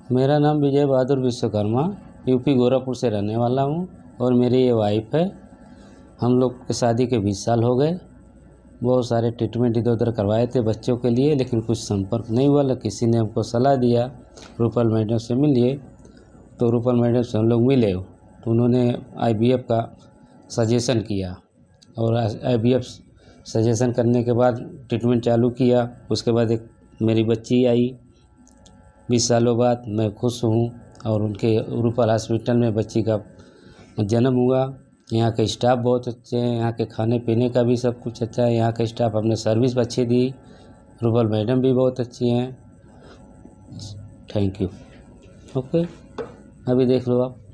मेरा नाम विजय बहादुर विश्वकर्मा, यूपी गोरखपुर से रहने वाला हूँ और मेरी ये वाइफ है। हम लोग के शादी के 20 साल हो गए। बहुत सारे ट्रीटमेंट इधर उधर करवाए थे बच्चों के लिए, लेकिन कुछ संपर्क नहीं हुआ। किसी ने हमको सलाह दिया रूपल मैडम से मिलिए, तो रूपल मैडम से हम लोग मिले तो उन्होंने IVF का सजेशन किया और IVF सजेशन करने के बाद ट्रीटमेंट चालू किया। उसके बाद एक मेरी बच्ची आई 20 सालों बाद। मैं खुश हूँ और उनके रूपल हॉस्पिटल में बच्ची का जन्म हुआ। यहाँ के स्टाफ बहुत अच्छे हैं, यहाँ के खाने पीने का भी सब कुछ अच्छा है। यहाँ के स्टाफ हमने सर्विस अच्छी दी, रूपल मैडम भी बहुत अच्छी हैं। Thank you. ओके, अभी देख लो आप।